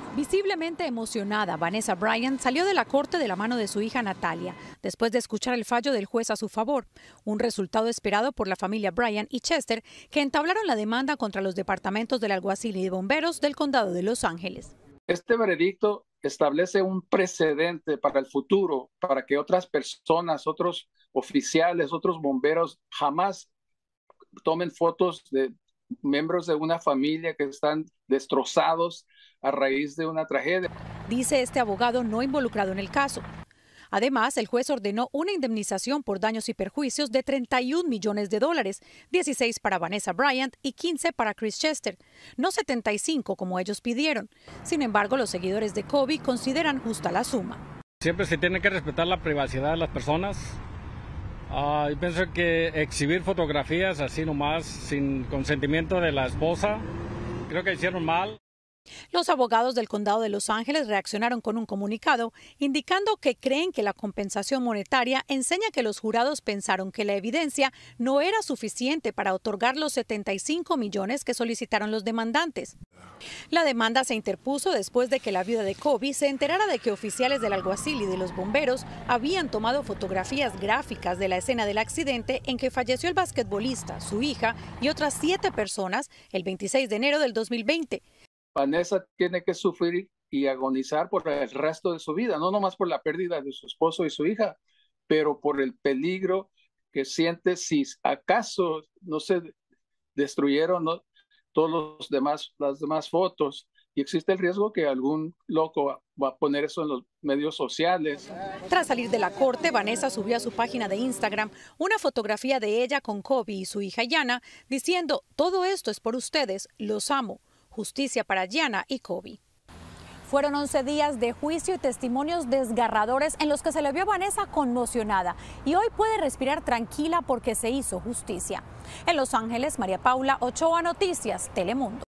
Visiblemente emocionada, Vanessa Bryant salió de la corte de la mano de su hija Natalia, después de escuchar el fallo del juez a su favor, un resultado esperado por la familia Bryant y Chester, que entablaron la demanda contra los departamentos del alguacil y de bomberos del condado de Los Ángeles. Este veredicto establece un precedente para el futuro, para que otras personas, otros oficiales, otros bomberos jamás tomen fotos de miembros de una familia que están destrozados a raíz de una tragedia. Dice este abogado no involucrado en el caso. Además, el juez ordenó una indemnización por daños y perjuicios de $31 millones, 16 para Vanessa Bryant y 15 para Chris Chester, no 75 como ellos pidieron. Sin embargo, los seguidores de Kobe consideran justa la suma. Siempre se tiene que respetar la privacidad de las personas. Yo pienso que exhibir fotografías así nomás, sin consentimiento de la esposa, creo que hicieron mal. Los abogados del condado de Los Ángeles reaccionaron con un comunicado indicando que creen que la compensación monetaria enseña que los jurados pensaron que la evidencia no era suficiente para otorgar los 75 millones que solicitaron los demandantes. La demanda se interpuso después de que la viuda de Kobe se enterara de que oficiales del alguacil y de los bomberos habían tomado fotografías gráficas de la escena del accidente en que falleció el basquetbolista, su hija y otras 7 personas el 26 de enero del 2020. Vanessa tiene que sufrir y agonizar por el resto de su vida, no nomás por la pérdida de su esposo y su hija, pero por el peligro que siente si acaso no se destruyeron, ¿no?, las demás fotos, y existe el riesgo que algún loco va a poner eso en los medios sociales. Tras salir de la corte, Vanessa subió a su página de Instagram una fotografía de ella con Kobe y su hija Yana, diciendo: "Todo esto es por ustedes, los amo. Justicia para Gianna y Kobe". Fueron 11 días de juicio y testimonios desgarradores en los que se le vio a Vanessa conmocionada y hoy puede respirar tranquila porque se hizo justicia. En Los Ángeles, María Paula Ochoa, Noticias Telemundo.